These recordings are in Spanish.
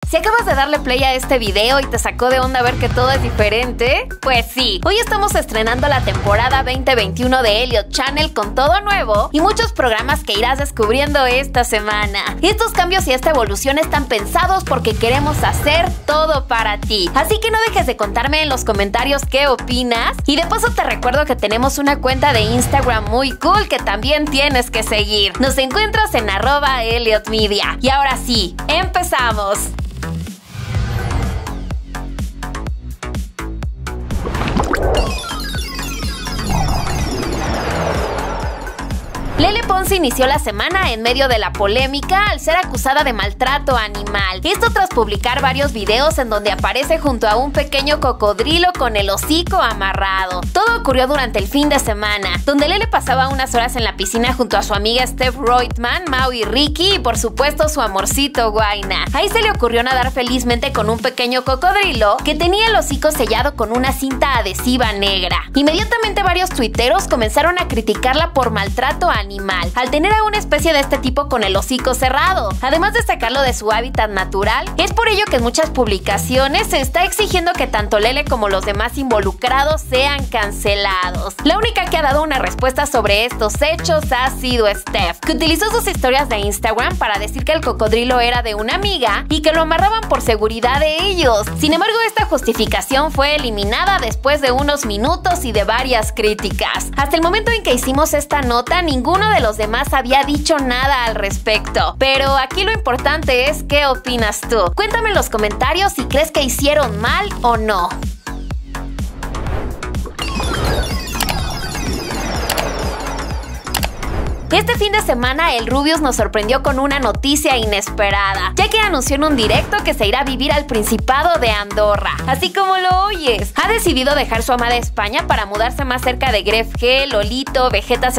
Si acabas de darle play a este video y te sacó de onda ver que todo es diferente, pues sí, hoy estamos estrenando la temporada 2021 de Elliot Channel con todo nuevo y muchos programas que irás descubriendo esta semana. Estos cambios y esta evolución están pensados porque queremos hacer todo para ti. Así que no dejes de contarme en los comentarios qué opinas. Y de paso te recuerdo que tenemos una cuenta de Instagram muy cool que también tienes que seguir. Nos encuentras en @ElliotMedia. Y ahora sí, ¡empezamos! Lele Pons inició la semana en medio de la polémica al ser acusada de maltrato animal. Esto tras publicar varios videos en donde aparece junto a un pequeño cocodrilo con el hocico amarrado. Todo ocurrió durante el fin de semana, donde Lele pasaba unas horas en la piscina junto a su amiga Steph Reutemann, Mau y Ricky y por supuesto su amorcito Guayna. Ahí se le ocurrió nadar felizmente con un pequeño cocodrilo que tenía el hocico sellado con una cinta adhesiva negra. Inmediatamente varios tuiteros comenzaron a criticarla por maltrato animal, al tener a una especie de este tipo con el hocico cerrado, además de sacarlo de su hábitat natural. Es por ello que en muchas publicaciones se está exigiendo que tanto Lele como los demás involucrados sean cancelados. La única que ha dado una respuesta sobre estos hechos ha sido Steph, que utilizó sus historias de Instagram para decir que el cocodrilo era de una amiga y que lo amarraban por seguridad de ellos. Sin embargo, esta justificación fue eliminada después de unos minutos y de varias críticas. Hasta el momento en que hicimos esta nota, ninguno de los demás había dicho nada al respecto. Pero aquí lo importante es ¿qué opinas tú? Cuéntame en los comentarios si crees que hicieron mal o no. Este fin de semana el Rubius nos sorprendió con una noticia inesperada, ya que anunció en un directo que se irá a vivir al Principado de Andorra. Así como lo oyes, ha decidido dejar su amada España para mudarse más cerca de Gref G, Lolito, Vegeta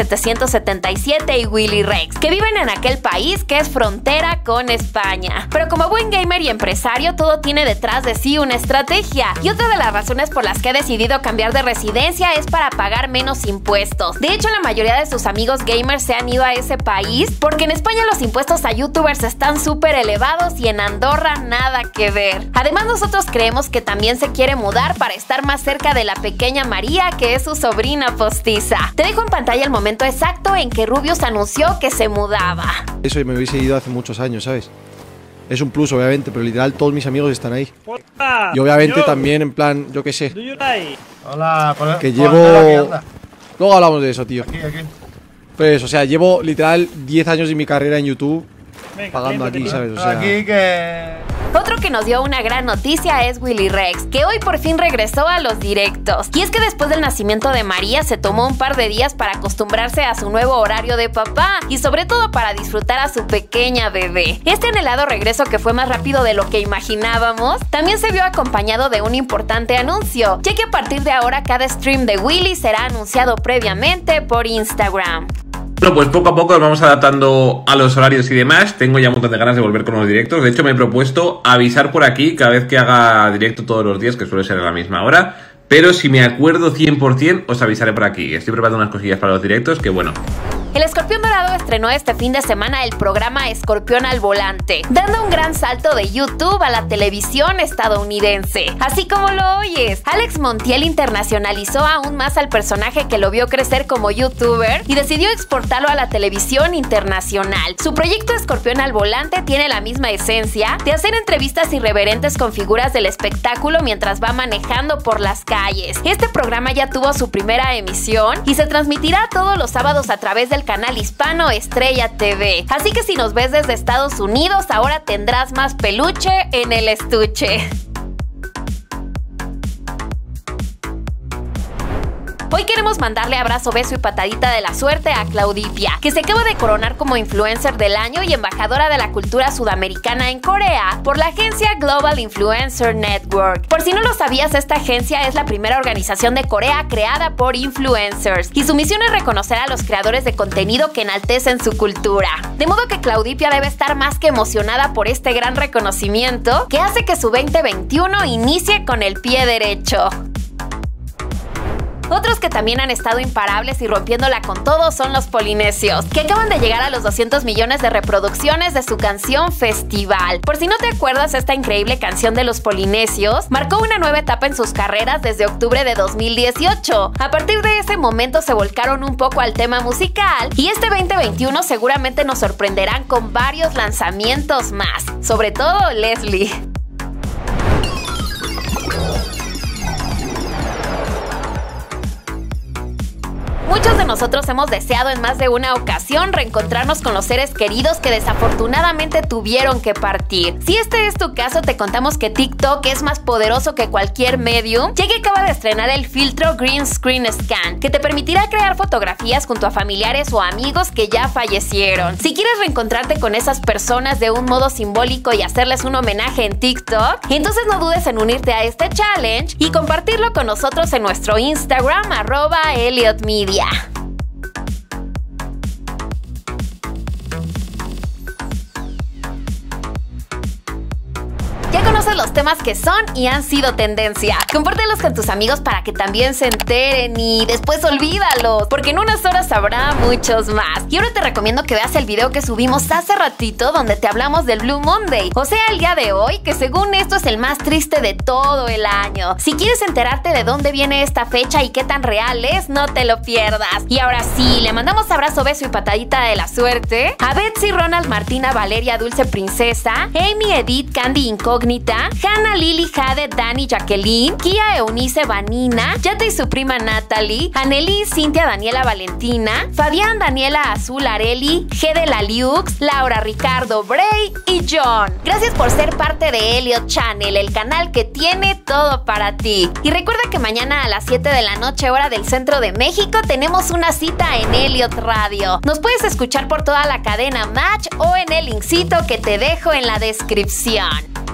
777 y Willy Rex, que viven en aquel país que es frontera con España. Pero como buen gamer y empresario, todo tiene detrás de sí una estrategia, y otra de las razones por las que ha decidido cambiar de residencia es para pagar menos impuestos. De hecho, la mayoría de sus amigos gamers se han ido a ese país porque en España los impuestos a youtubers están súper elevados y en Andorra nada que ver. Además, nosotros creemos que también se quiere mudar para estar más cerca de la pequeña María, que es su sobrina postiza. Te dejo en pantalla el momento exacto en que Rubius anunció que se mudaba. Eso me hubiese ido hace muchos años, ¿sabes? Es un plus, obviamente, pero literal todos mis amigos están ahí. Y obviamente también, en plan, yo qué sé. Hola, que llevo... Luego hablamos de eso, tío. Aquí. Pues, o sea, llevo literal 10 años de mi carrera en YouTube pagando aquí, ¿sabes? O sea... Aquí que... Otro que nos dio una gran noticia es Willy Rex, que hoy por fin regresó a los directos. Y es que después del nacimiento de María se tomó un par de días para acostumbrarse a su nuevo horario de papá y sobre todo para disfrutar a su pequeña bebé. Este anhelado regreso, que fue más rápido de lo que imaginábamos, también se vio acompañado de un importante anuncio, ya que a partir de ahora cada stream de Willy será anunciado previamente por Instagram. Bueno, pues poco a poco nos vamos adaptando a los horarios y demás. Tengo ya un montón de ganas de volver con los directos. De hecho, me he propuesto avisar por aquí cada vez que haga directo todos los días, que suele ser a la misma hora. Pero si me acuerdo 100%, os avisaré por aquí. Estoy preparando unas cosillas para los directos que, bueno... El Escorpión Dorado estrenó este fin de semana el programa Escorpión al Volante, dando un gran salto de YouTube a la televisión estadounidense. Así como lo oyes, Alex Montiel internacionalizó aún más al personaje que lo vio crecer como youtuber y decidió exportarlo a la televisión internacional. Su proyecto Escorpión al Volante tiene la misma esencia de hacer entrevistas irreverentes con figuras del espectáculo mientras va manejando por las calles. Este programa ya tuvo su primera emisión y se transmitirá todos los sábados a través del canal hispano Estrella TV. Así que si nos ves desde Estados Unidos, ahora tendrás más peluche en el estuche. Hoy queremos mandarle abrazo, beso y patadita de la suerte a Claudipia, que se acaba de coronar como influencer del año y embajadora de la cultura sudamericana en Corea por la agencia Global Influencer Network. Por si no lo sabías, esta agencia es la primera organización de Corea creada por influencers y su misión es reconocer a los creadores de contenido que enaltecen su cultura. De modo que Claudipia debe estar más que emocionada por este gran reconocimiento que hace que su 2021 inicie con el pie derecho. Otros que también han estado imparables y rompiéndola con todo son los polinesios, que acaban de llegar a los 200 millones de reproducciones de su canción Festival. Por si no te acuerdas, esta increíble canción de los polinesios marcó una nueva etapa en sus carreras desde octubre de 2018. A partir de ese momento se volcaron un poco al tema musical y este 2021 seguramente nos sorprenderán con varios lanzamientos más, sobre todo Leslie. Muchos de nosotros hemos deseado en más de una ocasión reencontrarnos con los seres queridos que desafortunadamente tuvieron que partir. Si este es tu caso, te contamos que TikTok es más poderoso que cualquier medium, ya que acaba de estrenar el filtro Green Screen Scan, que te permitirá crear fotografías junto a familiares o amigos que ya fallecieron. Si quieres reencontrarte con esas personas de un modo simbólico y hacerles un homenaje en TikTok, entonces no dudes en unirte a este challenge y compartirlo con nosotros en nuestro Instagram @EliotMedia. Ya conoces los temas que son y han sido tendencia. Compártelos con tus amigos para que también se enteren y después olvídalos, porque en unas horas habrá muchos más. Y ahora te recomiendo que veas el video que subimos hace ratito donde te hablamos del Blue Monday, o sea, el día de hoy, que según esto es el más triste de todo el año. Si quieres enterarte de dónde viene esta fecha y qué tan real es, no te lo pierdas. Y ahora sí, le mandamos abrazo, beso y patadita de la suerte a Betsy, Ronald, Martina, Valeria, Dulce Princesa, Amy, Edith, Candy Incógnita, Hannah, Lily, Jade, Dani, Jacqueline, Kia, Eunice, Vanina, Yate y su prima Natalie, Anneli, Cintia, Daniela, Valentina, Fabián, Daniela, Azul, Areli, G de la Liux, Laura, Ricardo, Bray y John. Gracias por ser parte de Eliot Channel, el canal que tiene todo para ti. Y recuerda que mañana a las 7 de la noche, hora del centro de México, tenemos una cita en Eliot Radio. Nos puedes escuchar por toda la cadena Match o en el linkcito que te dejo en la descripción.